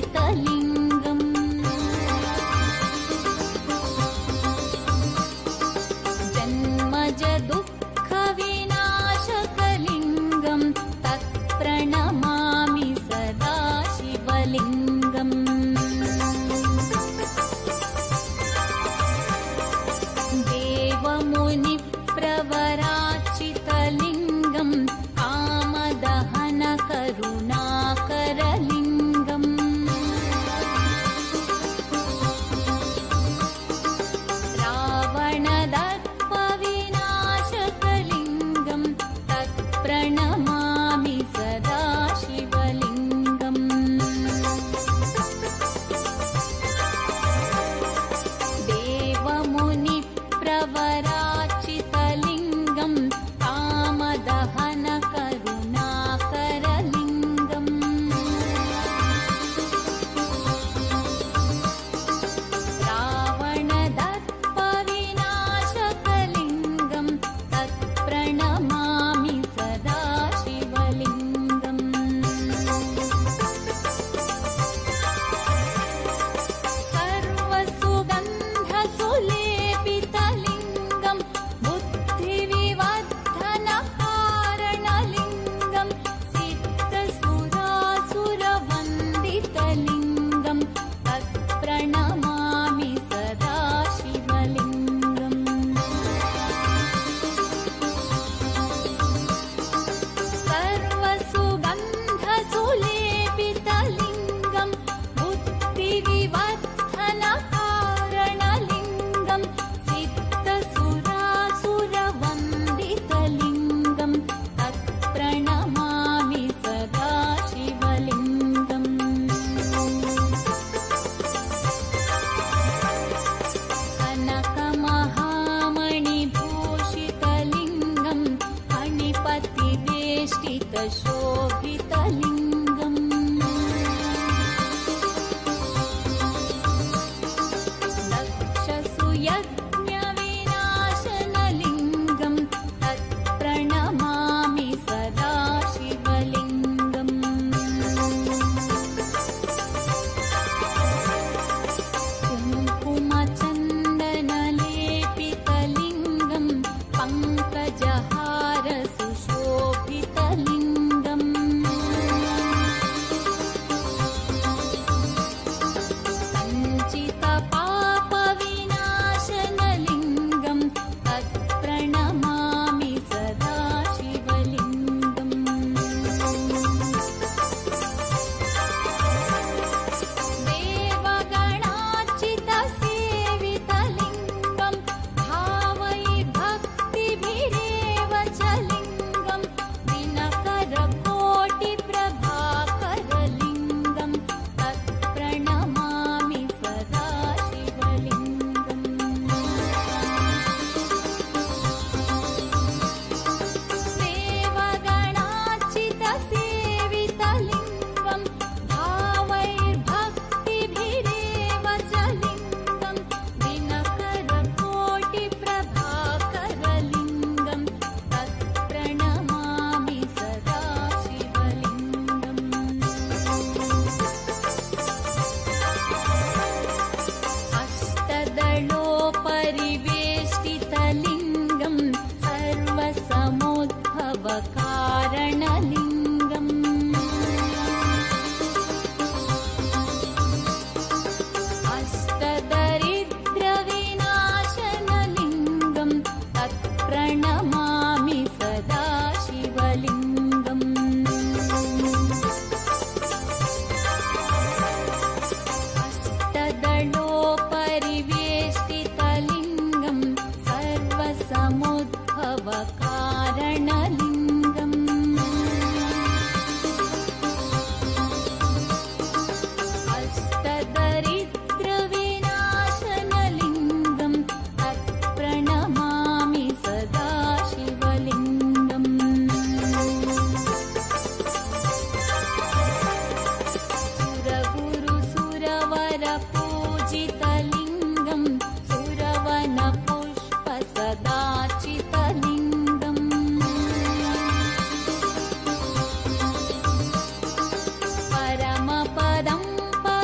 परमपदं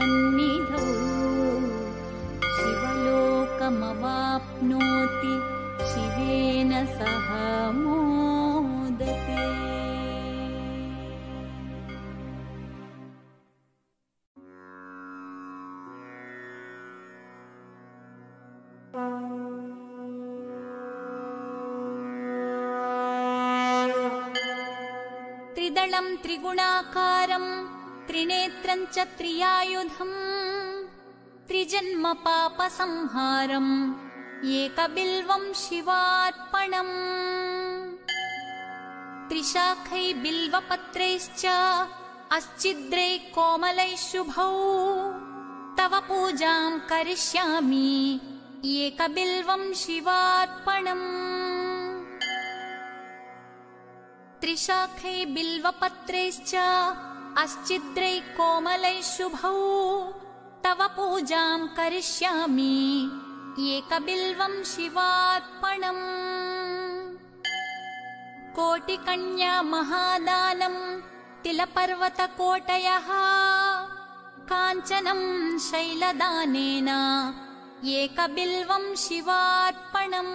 सन्निधौ शिवलोकमवाप्नोति शिवेन सह मोदते। त्रिदलं त्रिगुणाकारं त्रिनेत्रं च त्रियायुधम् त्रिजन्म पापसंहारम् एकबिल्वं शिवार्पणम्। त्रिशाखै बिल्वपत्रैश्च अस्चिद्रै कोमलै शुभौ तव पूजां करिष्यामि एकबिल्वं शिवार्पणम्। त्रिशाखै बिल्वपत्रैश्च अस्चिद्रै कोमलै शुभौ तव पूजां करिष्यामि एकबिल्वं शिवार्पणम्। कोटिकन्या महादानं तिलपर्वतकोटयः काञ्चनं शैलदानेन एकबिल्वं शिवार्पणम्।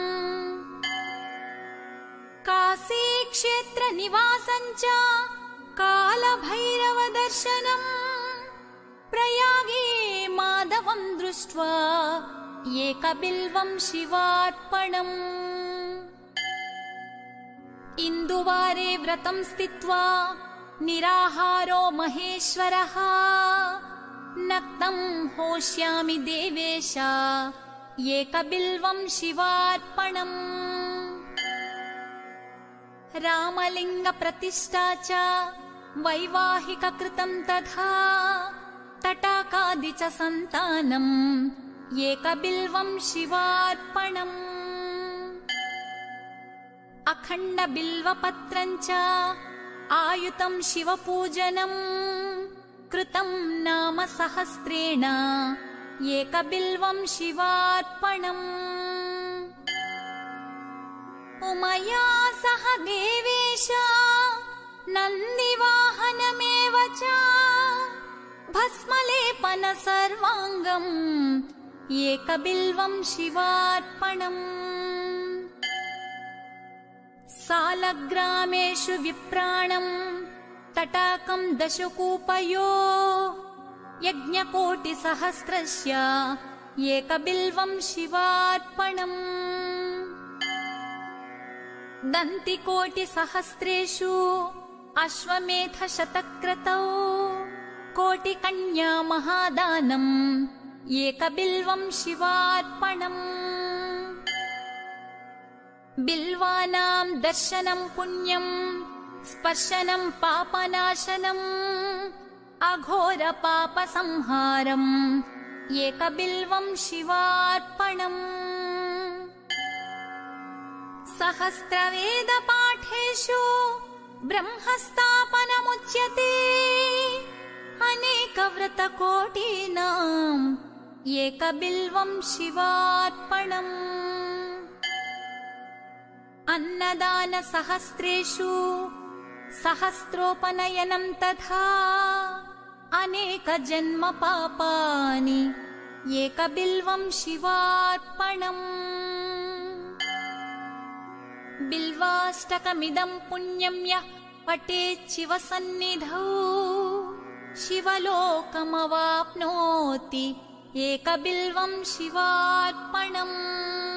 काशीक्षेत्रनिवासं च कालभैरवदर्शनम् प्रयागे माधवं दृष्ट्वा एकबिल्वं शिवार्पणम्। इन्दुवारे व्रतं स्थित्वा निराहारो महेश्वरः नक्तं होष्यामि देवेश एकबिल्वं शिवार्पणम्। रामलिङ्गप्रतिष्ठा च वैवाहिककृतं तथा तटाकादि च सन्तानम् एकबिल्वं शिवार्पणम्। अखण्डबिल्वपत्रं च आयुतं शिवपूजनम् कृतं नाम सहस्रेण एकबिल्वं शिवार्पणम्। उमया सह देवेश नन्दिवाहनमेव च भस्मलेपन सर्वाङ्गम् एकबिल्वं शिवार्पणम्। सालग्रामेषु विप्राणम् तटाकं दशकूपयो यज्ञकोटिसहस्रस्य एकबिल्वं शिवार्पणम्। दन्तिकोटिसहस्रेषु अश्वमेधशतक्रतौ कोटिकन्या महादानम् एकबिल्वं शिवार्पणम्। बिल्वानां दर्शनं पुण्यं स्पर्शनं पापनाशनम् अघोरपापसंहारम् एकबिल्वं शिवार्पणम्। सहस्रवेदपाठेषु ब्रह्मस्थापनमुच्यते अनेकव्रतकोटीनाम् एकबिल्वं शिवार्पणम्। अन्नदानसहस्रेषु सहस्रोपनयनं तथा अनेकजन्मपापानि एकबिल्वं शिवार्पणम्। बिल्वाष्टकमिदं पुण्यं यः पठेत् शिवसन्निधौ शिवलोकमवाप्नोति एकबिल्वं शिवार्पणम्।